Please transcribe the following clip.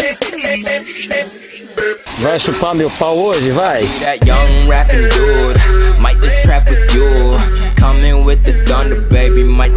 Vai chupar meu pau hoje, vai. That young rapping dude, might just trap with you. Coming with the thunder, baby, might